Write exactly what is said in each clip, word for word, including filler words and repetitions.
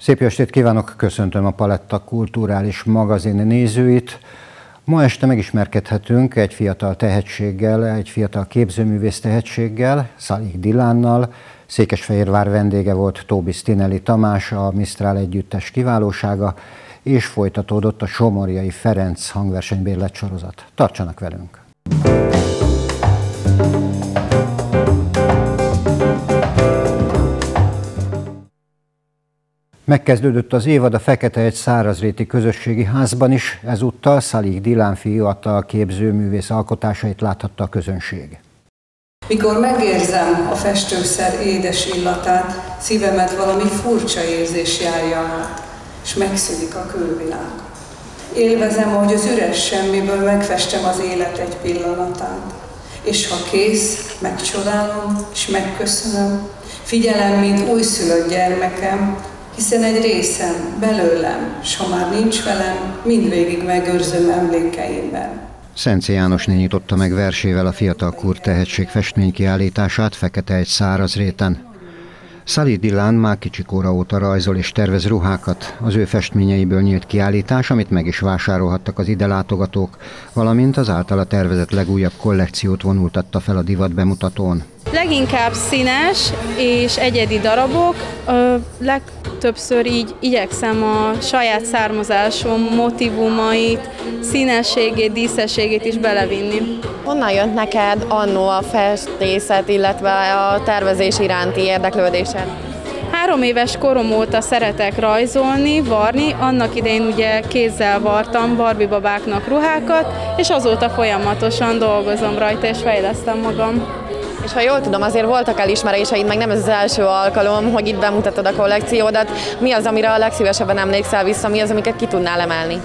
Szép estét kívánok, köszöntöm a Paletta kulturális magazin nézőit. Ma este megismerkedhetünk egy fiatal tehetséggel, egy fiatal képzőművész tehetséggel, Szalig Dilánnal. Székesfehérvár vendége volt Tóbi Sztinelli Tamás, a Misztrál együttes kiválósága, és folytatódott a Somorjai Ferenc hangversenybérlet sorozat. Tartsanak velünk! Megkezdődött az évad a Feketehegy Szárazréti Közösségi Házban is, ezúttal Szalig Dilán fiatal képzőművész alkotásait láthatta a közönség. Mikor megérzem a festőszer édes illatát, szívemet valami furcsa érzés járja át, és megszűnik a külvilág. Élvezem, hogy az üres semmiből megfestem az élet egy pillanatát, és ha kész, megcsodálom és megköszönöm, figyelem, mint újszülött gyermekem, hiszen egy részem belőlem, s ha már nincs velem, mindvégig megőrzöm emlékeimben. Szenci Jánosné nyitotta meg versével a Fiatal Kur tehetség festménykiállítását Feketehegy Szárazréten. Szalig Dilán már kicsikora óta rajzol és tervez ruhákat. Az ő festményeiből nyílt kiállítás, amit meg is vásárolhattak az ide látogatók, valamint az általa tervezett legújabb kollekciót vonultatta fel a divat bemutatón. Leginkább színes és egyedi darabok, ö, legtöbbször így igyekszem a saját származásom motivumait, színességét, díszességét is belevinni. Honnan jött neked annó a festészet, illetve a tervezés iránti érdeklődésed? Három éves korom óta szeretek rajzolni, varni, annak idején ugye kézzel vartam Barbie babáknak ruhákat, és azóta folyamatosan dolgozom rajta és fejlesztem magam. És ha jól tudom, azért voltak elismeréseid, meg nem ez az első alkalom, hogy itt bemutatod a kollekciódat. Mi az, amire a legszívesebben emlékszel vissza, mi az, amiket ki tudnál emelni?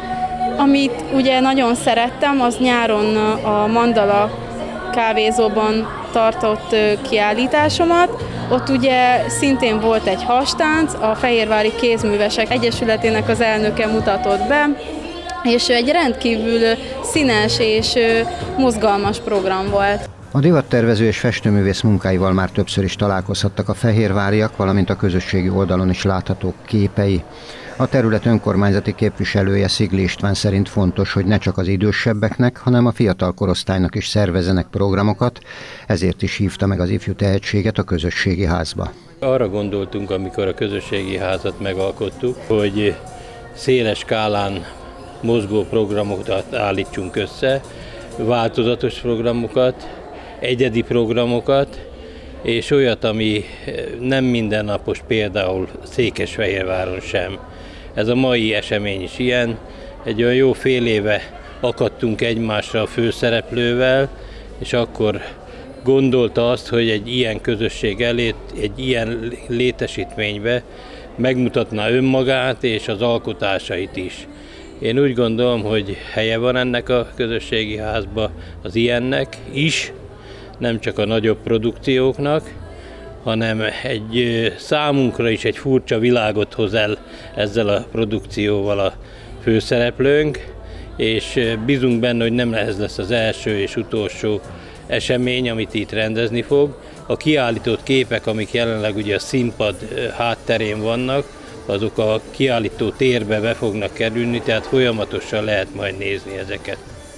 Amit ugye nagyon szerettem, az nyáron a Mandala kávézóban tartott kiállításomat. Ott ugye szintén volt egy hastánc, a Fehérvári Kézművesek Egyesületének az elnöke mutatott be, és egy rendkívül színes és mozgalmas program volt. A divattervező és festőművész munkáival már többször is találkozhattak a fehérváriak, valamint a közösségi oldalon is láthatók képei. A terület önkormányzati képviselője, Szigli István szerint fontos, hogy ne csak az idősebbeknek, hanem a fiatal korosztálynak is szervezzenek programokat, ezért is hívta meg az ifjú tehetséget a közösségi házba. Arra gondoltunk, amikor a közösségi házat megalkottuk, hogy széles skálán mozgó programokat állítsunk össze, változatos programokat, egyedi programokat, és olyat, ami nem mindennapos, például Székesfehérváron sem. Ez a mai esemény is ilyen. Egy olyan jó fél éve akadtunk egymásra a főszereplővel, és akkor gondolta azt, hogy egy ilyen közösség elé, egy ilyen létesítménybe megmutatná önmagát és az alkotásait is. Én úgy gondolom, hogy helye van ennek a közösségi házba, az ilyennek is, nem csak a nagyobb produkcióknak, hanem egy számunkra is egy furcsa világot hoz el ezzel a produkcióval a főszereplőnk, és bízunk benne, hogy nem ez lesz az első és utolsó esemény, amit itt rendezni fog. A kiállított képek, amik jelenleg ugye a színpad hátterén vannak, azok a kiállító térbe be fognak kerülni, tehát folyamatosan lehet majd nézni ezeket.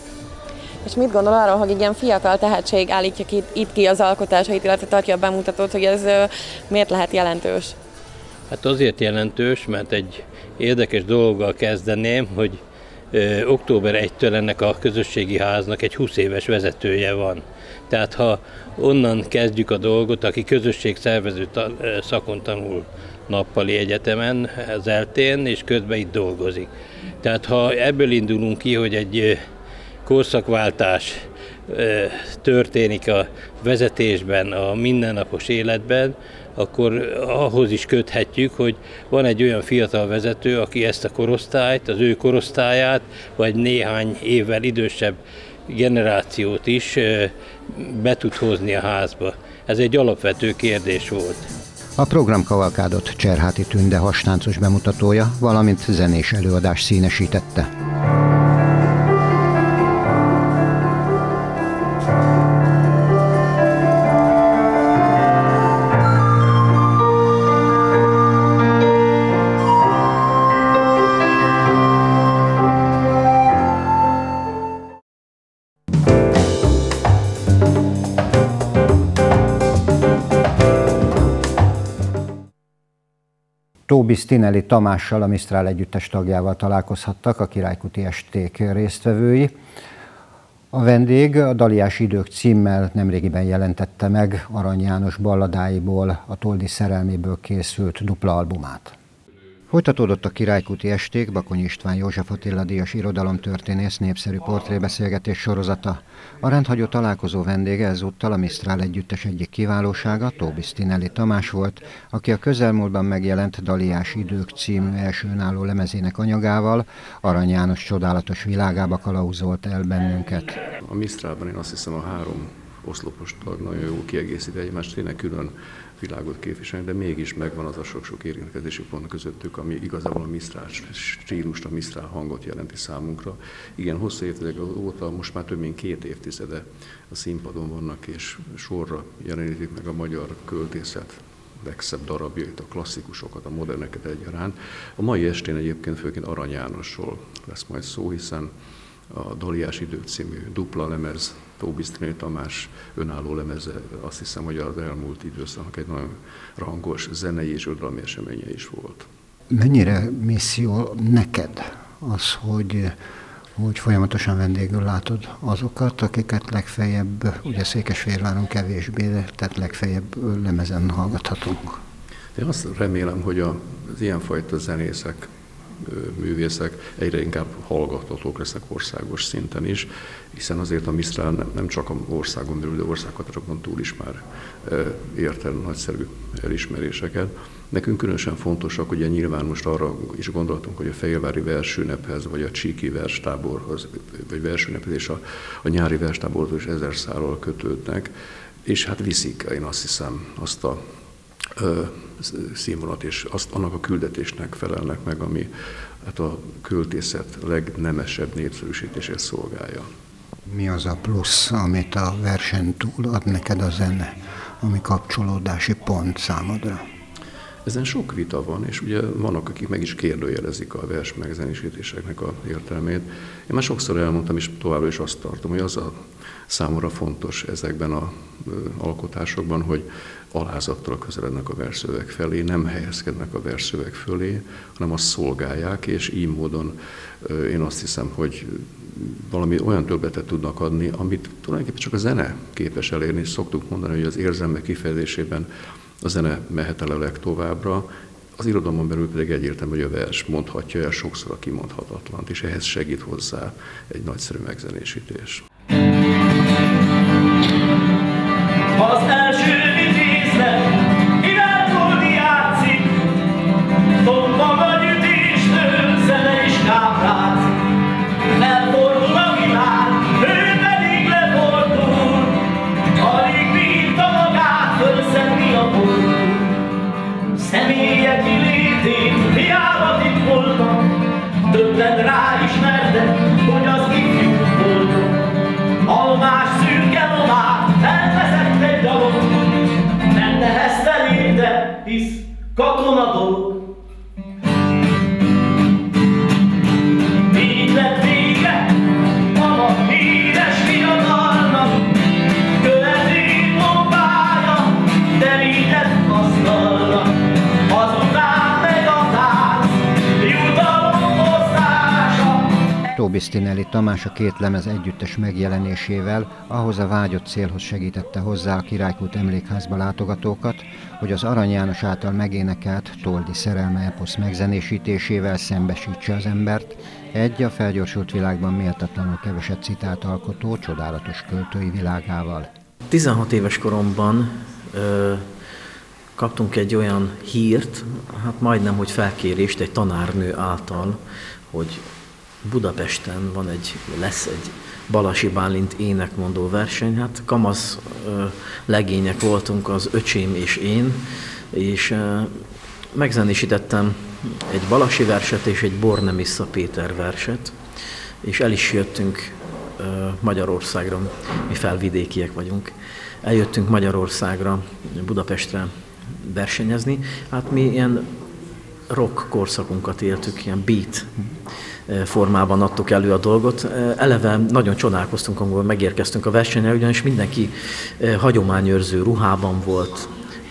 És mit gondol arról, hogy egy ilyen fiatal tehetség állítja ki, itt ki az alkotásait, illetve tartja a bemutatót, hogy ez miért lehet jelentős? Hát azért jelentős, mert egy érdekes dologgal kezdeném, hogy ö, október elsejétől ennek a közösségi háznak egy húsz éves vezetője van. Tehát ha onnan kezdjük a dolgot, aki közösségszervező szakon tanul nappali egyetemen, az eltén, és közben itt dolgozik. Tehát ha ebből indulunk ki, hogy egy korszakváltás történik a vezetésben, a mindennapos életben, akkor ahhoz is köthetjük, hogy van egy olyan fiatal vezető, aki ezt a korosztályt, az ő korosztályát, vagy néhány évvel idősebb generációt is be tud hozni a házba. Ez egy alapvető kérdés volt. A programkavalkádot Cserháti Tünde hastáncos bemutatója, valamint zenés előadás színesítette. Tóbi Stinelli Tamással, a Misztrál együttes tagjával találkozhattak a Királykuti esték résztvevői. A vendég a Daliás idők címmel nemrégiben jelentette meg Arany János balladáiból, a Toldi szerelméből készült dupla albumát. Folytatódott a Királykuti esték Bakonyi István József Attila díjas irodalomtörténész népszerű portrébeszélgetés sorozata. A rendhagyó találkozó vendége ezúttal a Misztrál együttes egyik kiválósága, Tóbi Stinelli Tamás volt, aki a közelmúltban megjelent Daliás idők című első önálló lemezének anyagával Arany János csodálatos világába kalauzolt el bennünket. A Misztrálban én azt hiszem a három oszlopos tag nagyon jól kiegészít egymást, tényleg külön világot képviselni, de mégis megvan az a sok-sok érintkezési pont közöttük, ami igazából a Misztrál stílust, a Misztrál hangot jelenti számunkra. Igen, hosszú évtizedek óta, most már több mint két évtizede a színpadon vannak, és sorra jelenítik meg a magyar költészet legszebb darabjait, a klasszikusokat, a moderneket egyaránt. A mai estén egyébként főként Arany Jánosról lesz majd szó, hiszen a Daliás idők című dupla lemez, Tóbi Stinelli Tamás önálló lemeze, azt hiszem, hogy az elmúlt időszaknak egy nagyon rangos zenei és irodalmi eseménye is volt. Mennyire misszió neked az, hogy, hogy folyamatosan vendégül látod azokat, akiket legfeljebb, ugye Székesfehérváron kevésbé, tehát legfeljebb lemezen hallgathatunk? Én azt remélem, hogy az ilyenfajta zenészek, művészek egyre inkább hallgathatók lesznek országos szinten is, hiszen azért a Misztrál nem, nem csak az országon belül, de országhatárokon túl is már ért el nagyszerű elismeréseket. Nekünk különösen fontosak, ugye nyilván most arra is gondoltunk, hogy a Fehérvári versünnephez, vagy a Csíki verstáborhoz, vagy versünnephez és a, a nyári verstáborhoz is ezer szállal kötődnek, és hát viszik, én azt hiszem, azt a színvonalat, és azt, annak a küldetésnek felelnek meg, ami hát a költészet legnemesebb népszerűsítését szolgálja. Mi az a plusz, amit a versen túl ad neked a zene, ami kapcsolódási pont számodra? Ezen sok vita van, és ugye vannak, akik meg is kérdőjelezik a vers megzenésítéseknek a értelmét. Én már sokszor elmondtam, és továbbra is azt tartom, hogy az a számomra fontos ezekben az alkotásokban, hogy alázattal közelednek a versszöveg felé, nem helyezkednek a versszöveg fölé, hanem azt szolgálják, és így módon én azt hiszem, hogy valami olyan többletet tudnak adni, amit tulajdonképpen csak a zene képes elérni. Szoktuk mondani, hogy az érzelmek kifejezésében a zene mehet el a legtovábbra, az irodalmon belül pedig egyértelmű, hogy a vers mondhatja el sokszor a kimondhatatlant, és ehhez segít hozzá egy nagyszerű megzenésítés. Az első vitézlet, irányolni játszik, tomba vagy ütéstől, zene is káprázik. Elfordul a világ, ő pedig lefordul, alig bírta magát fölszedni a boldog. Személye kilétét, hiába titkoltam, többen ráismertek, hogy az ifjú boldog. Almás szürke lovát elvezett egy dalon, nem neheztel érte, hisz katona dolog. Így lett vége a ma híres fiatalnak, követő bombája terített asztalra. Azután meg a tánc, jutalom osztása. Tóbi Stinelli Tamás a két lemez együttes megjelenésével ahhoz a vágyott célhoz segítette hozzá a Királykút emlékházba látogatókat, hogy az Arany János által megénekelt Toldi szerelme eposz megzenésítésével szembesítse az embert egy a felgyorsult világban méltatlanul keveset citált alkotó csodálatos költői világával. tizenhat éves koromban ö, kaptunk egy olyan hírt, hát majdnem, hogy felkérést egy tanárnő által, hogy Budapesten van egy, lesz egy Balasi Bálint énekmondó verseny. Hát kamasz ö, legények voltunk az öcsém és én, és ö, megzenésítettem egy Balasi verset és egy Bornemissza Péter verset, és el is jöttünk ö, Magyarországra, mi felvidékiek vagyunk. Eljöttünk Magyarországra, Budapestre versenyezni. Hát mi ilyen rock korszakunkat éltük, ilyen beat formában adtuk elő a dolgot. Eleve nagyon csodálkoztunk, amikor megérkeztünk a versenyre, ugyanis mindenki hagyományőrző ruhában volt,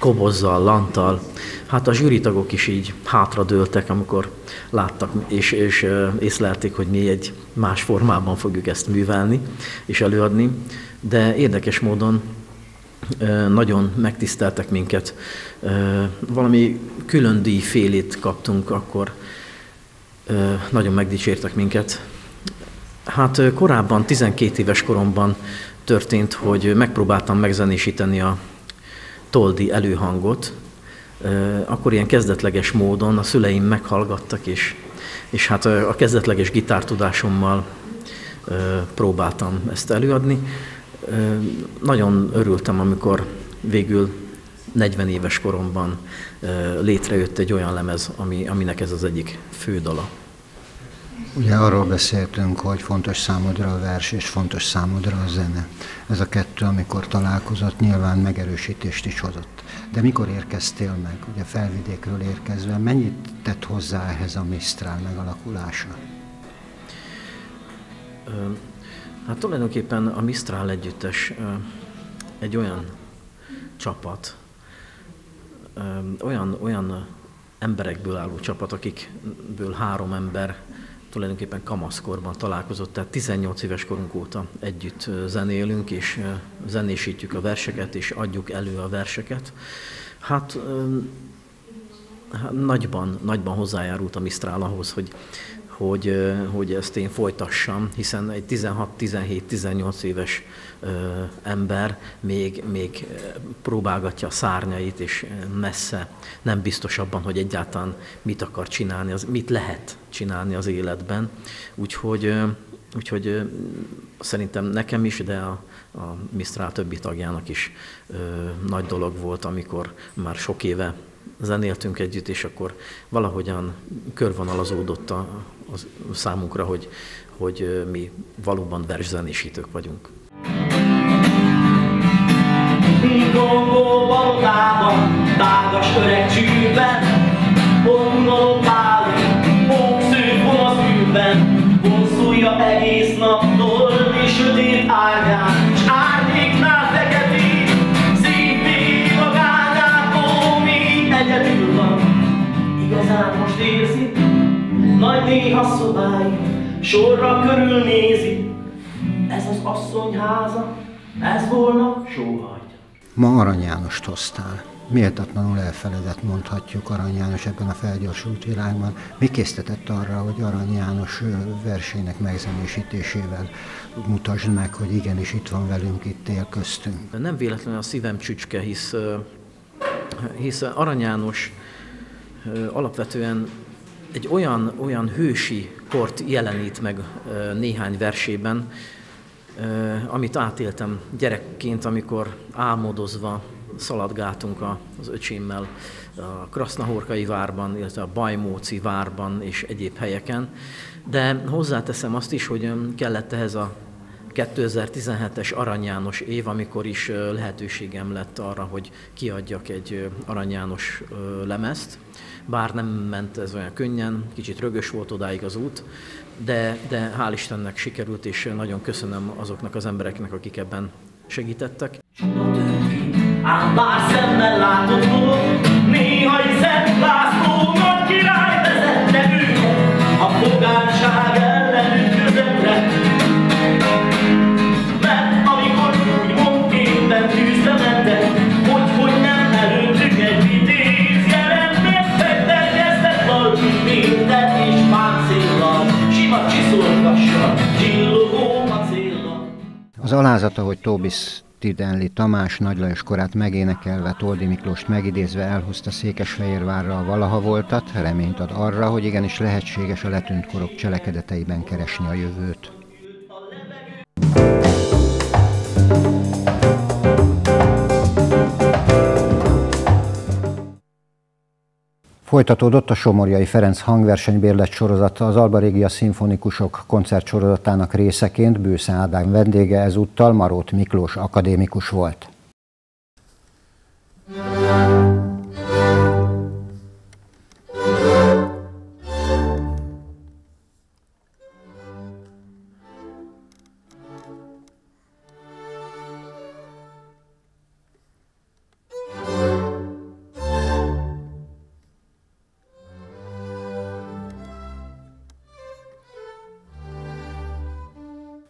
kobozzal, lanttal. Hát a zsűritagok is így hátradőltek, amikor láttak és, és észlelték, hogy mi egy más formában fogjuk ezt művelni és előadni. De érdekes módon nagyon megtiszteltek minket. Valami külön díjfélét kaptunk, akkor nagyon megdicsértek minket. Hát korábban, tizenkét éves koromban történt, hogy megpróbáltam megzenésíteni a toldi előhangot. Akkor ilyen kezdetleges módon a szüleim meghallgattak, és, és hát a kezdetleges gitártudásommal próbáltam ezt előadni. Nagyon örültem, amikor végül negyven éves koromban létrejött egy olyan lemez, ami, aminek ez az egyik fő dala. Ugye arról beszéltünk, hogy fontos számodra a vers és fontos számodra a zene. Ez a kettő, amikor találkozott, nyilván megerősítést is hozott. De mikor érkeztél meg, ugye Felvidékről érkezve, mennyit tett hozzá ehhez a Mistral megalakulása? Hát tulajdonképpen a Mistral együttes egy olyan csapat, olyan, olyan emberekből álló csapat, akikből három ember tulajdonképpen kamaszkorban találkozott, tehát tizennyolc éves korunk óta együtt zenélünk, és zenésítjük a verseket, és adjuk elő a verseket. Hát, hát nagyban, nagyban hozzájárult a Mistral ahhoz, hogy, hogy, hogy ezt én folytassam, hiszen egy tizenhat, tizenhét, tizennyolc éves ember még, még próbálgatja a szárnyait, és messze nem biztos abban, hogy egyáltalán mit akar csinálni, az, mit lehet csinálni az életben. Úgyhogy, úgyhogy szerintem nekem is, de a, a Mistral többi tagjának is ö, nagy dolog volt, amikor már sok éve zenéltünk együtt, és akkor valahogyan körvonalazódott a, a számunkra, hogy, hogy mi valóban verszenésítők vagyunk. Gongó balotában, tágas öreg csűrben, vonuló pálin, póksző gonosz űrben, vonszulja egész nap toldi sötét árnyán, s árnyéknál feketít, szívvé magányát, ó, mi egyedül van. Igazán most érzi, nagy néha szobáit, sorra körülnézi, ez az asszony háza, ez volna sóhajt. Ma Arany Jánost hoztál. Méltatlanul elfeledett, mondhatjuk, Arany János ebben a felgyorsult világban. Mi késztetett arra, hogy Arany János versének megzenésítésével mutasd meg, hogy igenis itt van velünk, itt él köztünk? Nem véletlenül a szívem csücske, hisz, hisz Arany János alapvetően egy olyan, olyan hősi kort jelenít meg néhány versében, amit átéltem gyerekként, amikor álmodozva szaladgáltunk az öcsémmel a Krasznahorkai várban, illetve a Bajmóci várban és egyéb helyeken. De hozzáteszem azt is, hogy kellett ehhez a kétezer-tizenhetes Arany János év, amikor is lehetőségem lett arra, hogy kiadjak egy Arany János lemezt. Bár nem ment ez olyan könnyen, kicsit rögös volt odáig az út, de, de hál' Istennek sikerült, és nagyon köszönöm azoknak az embereknek, akik ebben segítettek. Ám bár szemmel látott dolog, néha Szent László nagy király vezette őket a pogányság ellen ütközetre. Mert amikor úgymond képen tűzre mentek, hogy, hogy nem előttük egy vitéz jelentek, fegyverkeztek valami minden és páncéllal, sima csiszolgassal, csillogó macéllal. Az alázata, hogy Tóbisz Tidenli Tamás Nagy Lajos korát megénekelve, Toldi Miklóst megidézve elhozta Székesfehérvárra valaha voltat, reményt ad arra, hogy igenis lehetséges a letűnt korok cselekedeteiben keresni a jövőt. Folytatódott a Somorjai Ferenc hangversenybérlet sorozata, az Alba Regia szimfonikusok koncertsorozatának részeként Bősze Ádám vendége ezúttal Marót Miklós akadémikus volt.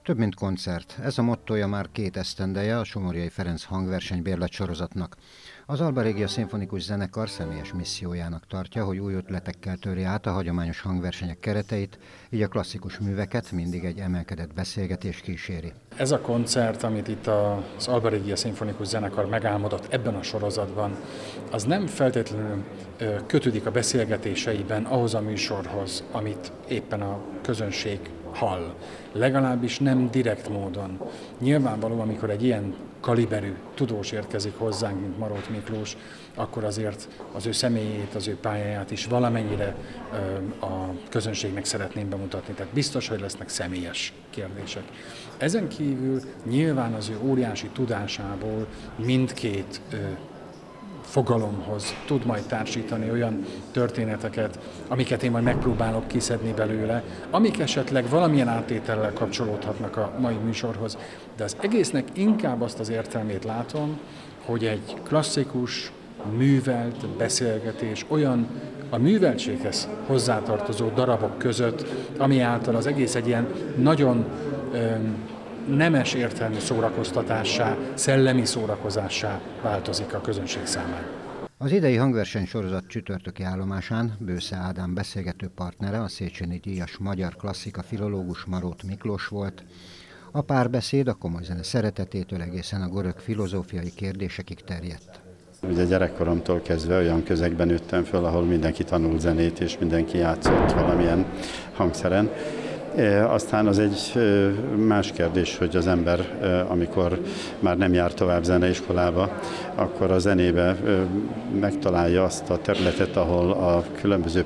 Több mint koncert. Ez a mottója már két esztendeje a Somorjai Ferenc hangverseny bérlet sorozatnak. Az Alba Regia Szimfonikus Zenekar személyes missziójának tartja, hogy új ötletekkel törje át a hagyományos hangversenyek kereteit, így a klasszikus műveket mindig egy emelkedett beszélgetés kíséri. Ez a koncert, amit itt az Alba Regia Szimfonikus Zenekar megálmodott ebben a sorozatban, az nem feltétlenül kötődik a beszélgetéseiben ahhoz a műsorhoz, amit éppen a közönség hall. Legalábbis nem direkt módon. Nyilvánvaló, amikor egy ilyen kaliberű tudós érkezik hozzánk, mint Marót Miklós, akkor azért az ő személyét, az ő pályáját is valamennyire ö, a közönségnek szeretném bemutatni. Tehát biztos, hogy lesznek személyes kérdések. Ezen kívül nyilván az ő óriási tudásából mindkét ö, fogalomhoz tud majd társítani olyan történeteket, amiket én majd megpróbálok kiszedni belőle, amik esetleg valamilyen áttétellel kapcsolódhatnak a mai műsorhoz, de az egésznek inkább azt az értelmét látom, hogy egy klasszikus, művelt beszélgetés olyan a műveltséghez hozzátartozó darabok között, ami által az egész egy ilyen nagyon öm, nemes értelmű szórakoztatássá, szellemi szórakozássá változik a közönség számára. Az idei hangverseny sorozat csütörtöki állomásán Bősze Ádám beszélgető partnere, a Széchenyi díjas magyar klasszika filológus Marót Miklós volt. A párbeszéd a komoly zene szeretetétől egészen a görög filozófiai kérdésekig terjedt. Ugye gyerekkoromtól kezdve olyan közegben nőttem föl, ahol mindenki tanult zenét, és mindenki játszott valamilyen hangszeren. E, aztán az egy e, más kérdés, hogy az ember, e, amikor már nem jár tovább zeneiskolába, akkor a zenébe e, megtalálja azt a területet, ahol a különböző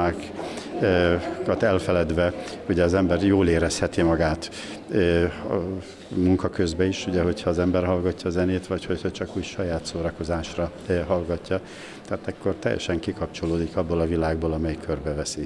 problémákat elfeledve, ugye az ember jól érezheti magát e, a munka közben is, ugye, hogyha az ember hallgatja a zenét, vagy hogyha csak úgy saját szórakozásra e, hallgatja. Tehát akkor teljesen kikapcsolódik abból a világból, amely körbeveszi.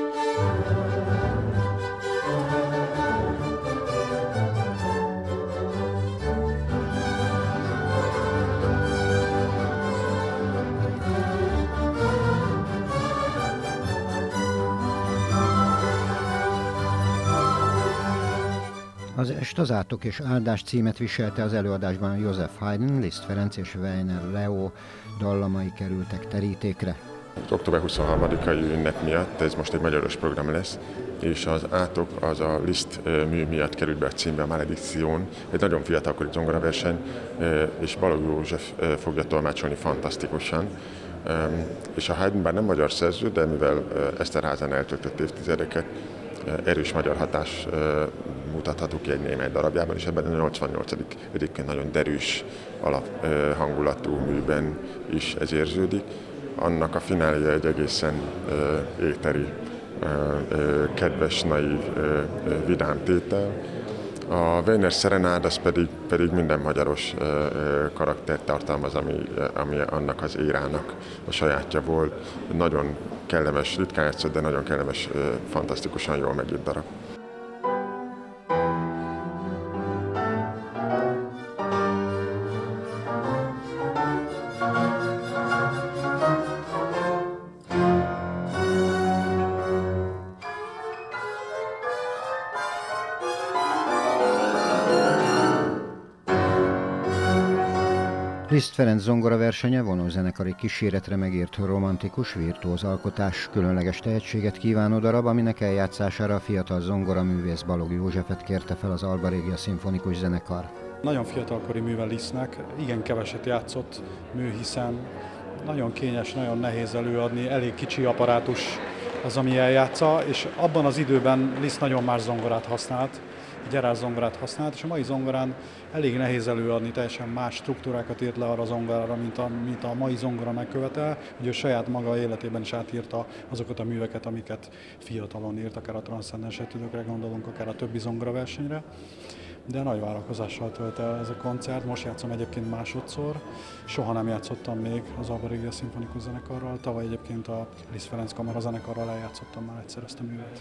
Az est az Átok és áldás címet viselte, az előadásban József Haydn, Liszt Ferenc és Weiner Leo dallamai kerültek terítékre. Az október huszonharmadikai ünnep miatt ez most egy magyaros program lesz, és az Átok az a Liszt mű miatt került be a címbe, a Maledikción. Egy nagyon fiatalkori zongoraverseny, és Balogh József fogja tolmácsolni fantasztikusan. És a Haydn bár nem magyar szerző, de mivel Eszterházán eltöltött évtizedeket, erős magyar hatás mutatható ki egy német darabjában, és ebben a nyolcvannyolcadik egyébként nagyon derűs alap hangulatú műben is ez érződik. Annak a finálja egy egészen éteri, kedves, naív, vidám tétel. A Weiner Serenád az pedig, pedig minden magyaros karaktert tartalmaz, ami, ami annak az érának a sajátja volt. Nagyon kellemes, ritkán játszott, de nagyon kellemes, fantasztikusan jól megírt darab. Liszt Ferenc zongoraversenye vonózenekari kíséretre megírt romantikus, virtuóz alkotás, különleges tehetséget kívánó darab, aminek eljátszására a fiatal zongoraművész Balogh Józsefet kérte fel az Alba Regia Szimfonikus Zenekar. Nagyon fiatalkori műve Lisztnek, igen keveset játszott mű, hiszen nagyon kényes, nagyon nehéz előadni, elég kicsi apparátus az, ami eljátsza, és abban az időben Liszt nagyon más zongorát használt, gyerás zongorát használt, és a mai zongorán elég nehéz előadni, teljesen más struktúrákat írt le arra a zongorára, mint a, mint a mai zongora megkövetel. Ugye ő saját maga életében is átírta azokat a műveket, amiket fiatalon írt, akár a transzcendens etüdökre gondolunk, akár a többi zongoraversenyre. De nagy várakozással tölt el ez a koncert. Most játszom egyébként másodszor. Soha nem játszottam még az Alba Regia Szimfonikus Zenekarral. Tavaly egyébként a Liszt Ferenc Kamara Zenekarral eljátszottam már egyszer ezt a művet.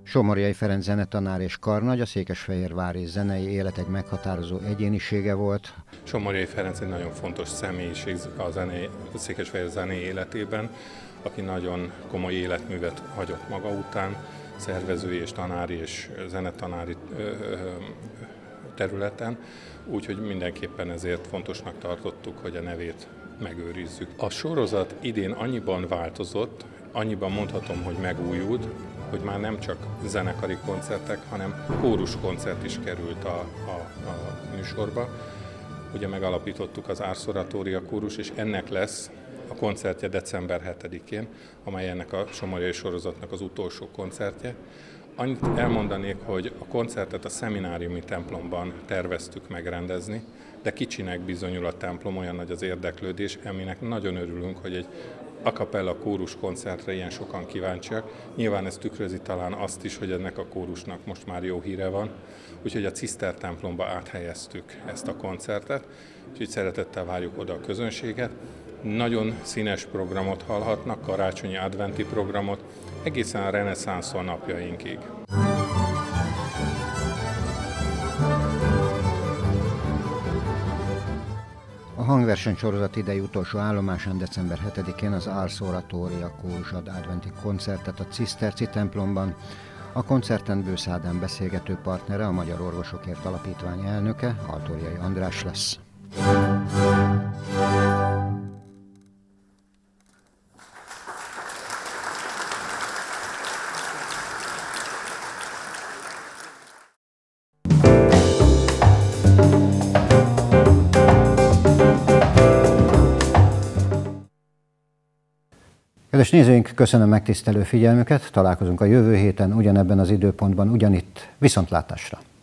Somorjai Ferenc zenetanár és karnagy, a székesfehérvári zenei élet egy meghatározó egyénisége volt. Somorjai Ferenc egy nagyon fontos személyiség a, zené, a székesfehérvári zenei életében, aki nagyon komoly életművet hagyott maga után, szervezői és tanári és zenetanári területen, úgyhogy mindenképpen ezért fontosnak tartottuk, hogy a nevét megőrizzük. A sorozat idén annyiban változott, annyiban mondhatom, hogy megújult, hogy már nem csak zenekari koncertek, hanem kóruskoncert is került a, a, a műsorba. Ugye megalapítottuk az Ars Oratoria kórus, és ennek lesz a koncertje december hetedikén, amely ennek a somorjai sorozatnak az utolsó koncertje. Annyit elmondanék, hogy a koncertet a szemináriumi templomban terveztük megrendezni, de kicsinek bizonyul a templom, olyan nagy az érdeklődés, aminek nagyon örülünk, hogy egy a cappella kórus koncertre ilyen sokan kíváncsiak. Nyilván ez tükrözi talán azt is, hogy ennek a kórusnak most már jó híre van, úgyhogy a Ciszter templomba áthelyeztük ezt a koncertet, úgyhogy szeretettel várjuk oda a közönséget. Nagyon színes programot hallhatnak, karácsonyi adventi programot, egészen a reneszánszon napjainkig. A hangversenysorozat idei utolsó állomásán december hetedikén az Ars Oratoria kórus ad adventi koncertet a Ciszterci templomban. A koncerten Bősz Ádám beszélgető partnere, a Magyar Orvosokért Alapítvány elnöke, Altóriai András lesz. Kedves nézőink, köszönöm megtisztelő figyelmüket, találkozunk a jövő héten ugyanebben az időpontban, ugyanitt, viszontlátásra!